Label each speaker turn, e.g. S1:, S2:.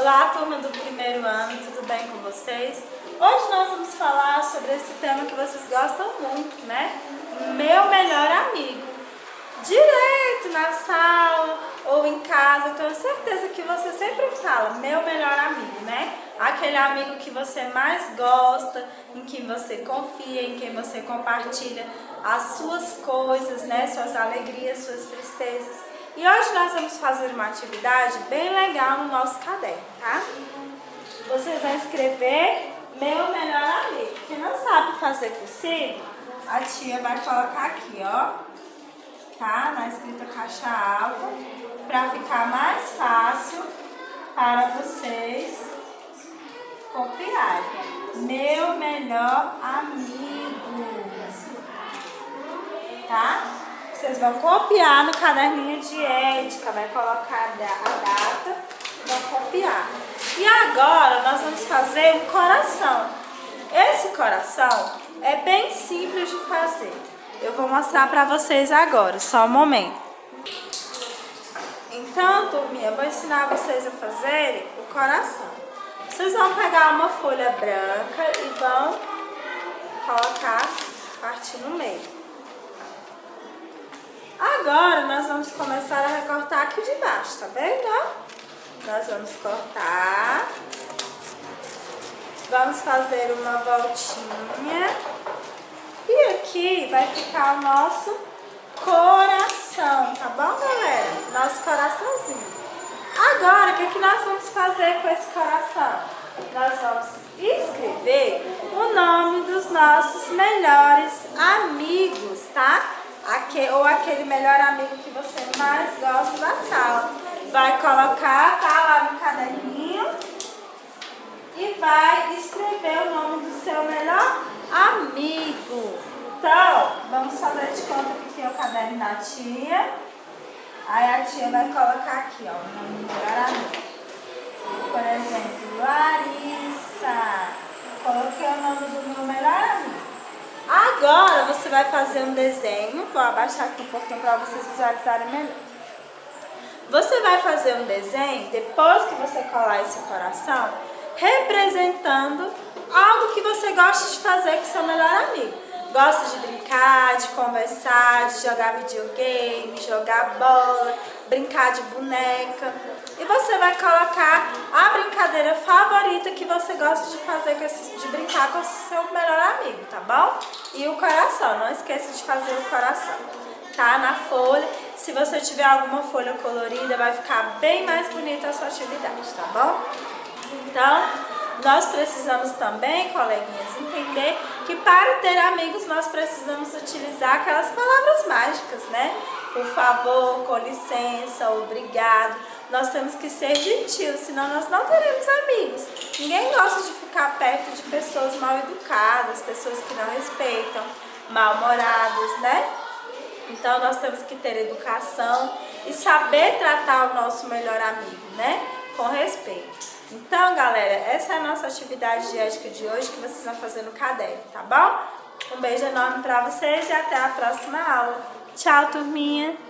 S1: Olá, turma do primeiro ano, tudo bem com vocês? Hoje nós vamos falar sobre esse tema que vocês gostam muito, né? Meu melhor amigo. Direto na sala ou em casa, eu tenho certeza que você sempre fala meu melhor amigo, né? Aquele amigo que você mais gosta, em quem você confia, em quem você compartilha as suas coisas, né? Suas alegrias, suas tristezas. E hoje nós vamos fazer uma atividade bem legal no nosso caderno, tá? Vocês vão escrever meu melhor amigo. Quem não sabe fazer cursivo, a tia vai colocar aqui, ó, tá? Na escrita caixa alta, para ficar mais fácil para vocês copiarem. Meu melhor amigo, tá? Vocês vão copiar no caderninho de ética, vai colocar a data, vão copiar. E agora nós vamos fazer um coração. Esse coração é bem simples de fazer. Eu vou mostrar para vocês agora, só um momento. Então, turminha, eu vou ensinar vocês a fazerem o coração. Vocês vão pegar uma folha branca e vão colocar a parte no meio. Agora nós vamos começar a recortar aqui de baixo, tá vendo? Nós vamos cortar. Vamos fazer uma voltinha. E aqui vai ficar o nosso coração, tá bom, galera? Nosso coraçãozinho. Agora, o que nós vamos fazer com esse coração? Nós vamos escrever o nome dos nossos melhores amigos, tá? Ou aquele melhor amigo que você mais gosta da sala. Vai colocar, tá, lá no caderninho e vai escrever o nome do seu melhor amigo. Então, vamos fazer de conta que aqui é o caderno da tia. Aí a tia vai colocar aqui, ó, o nome do melhor amigo. Por exemplo, Larissa. Coloquei o nome do meu melhor amigo. Agora você vai fazer um desenho, vou abaixar aqui um pouquinho para vocês visualizarem melhor. Você vai fazer um desenho, depois que você colar esse coração, representando algo que você gosta de fazer com seu melhor amigo. Gosta de brincar, de conversar, de jogar videogame, jogar bola, brincar de boneca. E você vai colocar a brincadeira favorita que você gosta de fazer, de brincar com o seu melhor amigo, tá bom? E o coração, não esqueça de fazer o coração, tá? Na folha, se você tiver alguma folha colorida, vai ficar bem mais bonita a sua atividade, tá bom? Então, nós precisamos também, coleguinhas, entender que para ter amigos nós precisamos utilizar aquelas palavras mágicas, né? Por favor, com licença, obrigado. Nós temos que ser gentios, senão nós não teremos amigos. Ninguém gosta de ficar perto de pessoas mal educadas, pessoas que não respeitam, mal-humoradas, né? Então nós temos que ter educação e saber tratar o nosso melhor amigo, né? Com respeito. Então, galera, essa é a nossa atividade de ética de hoje que vocês vão fazer no caderno, tá bom? Um beijo enorme pra vocês e até a próxima aula. Tchau, turminha!